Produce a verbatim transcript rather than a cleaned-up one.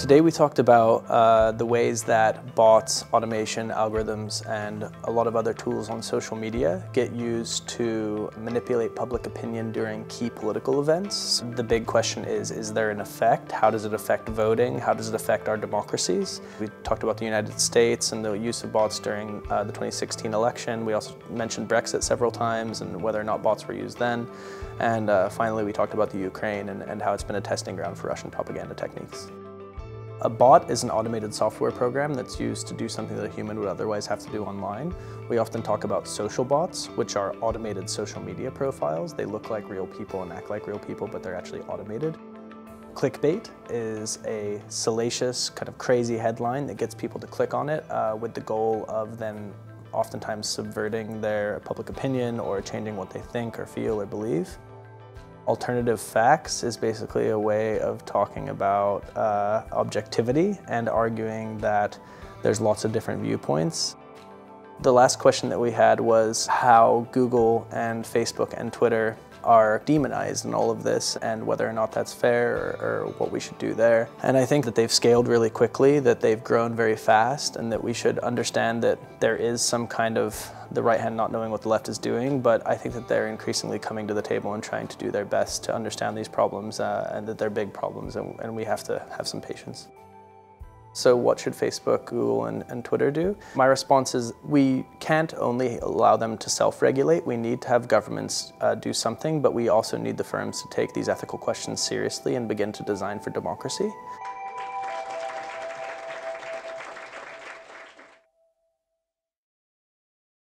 Today we talked about uh, the ways that bots, automation, algorithms, and a lot of other tools on social media get used to manipulate public opinion during key political events. The big question is, is there an effect? How does it affect voting? How does it affect our democracies? We talked about the United States and the use of bots during uh, the twenty sixteen election. We also mentioned Brexit several times and whether or not bots were used then. And uh, finally, we talked about the Ukraine and, and how it's been a testing ground for Russian propaganda techniques. A bot is an automated software program that's used to do something that a human would otherwise have to do online. We often talk about social bots, which are automated social media profiles. They look like real people and act like real people, but they're actually automated. Clickbait is a salacious, kind of crazy headline that gets people to click on it uh, with the goal of then oftentimes subverting their public opinion or changing what they think or feel or believe. Alternative facts is basically a way of talking about uh, objectivity and arguing that there's lots of different viewpoints. The last question that we had was how Google and Facebook and Twitter are demonized in all of this and whether or not that's fair or, or what we should do there. And I think that they've scaled really quickly, that they've grown very fast, and that we should understand that there is some kind of the right hand not knowing what the left is doing, but I think that they're increasingly coming to the table and trying to do their best to understand these problems uh, and that they're big problems, and, and we have to have some patience. So what should Facebook, Google, and, and Twitter do? My response is we can't only allow them to self-regulate. We need to have governments uh, do something, but we also need the firms to take these ethical questions seriously and begin to design for democracy.